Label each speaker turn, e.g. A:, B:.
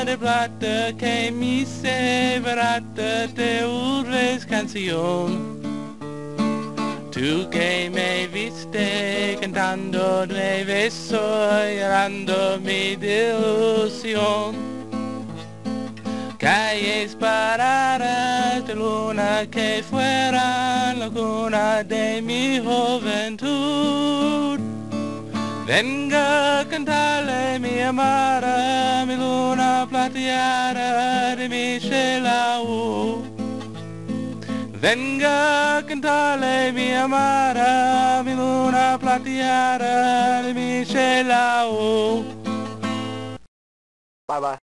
A: de plata que mi severata te urres canción. Tú que me viste cantando nueve soy llorando mi ilusión. Calles paradas de luna que fueran la cuna de mi juventud. Venga a cantarle mi amada, mi luna plateada de mi Shelau. Venga a cantarle mi amada, mi luna plateada de mi Shelau.
B: Bye bye.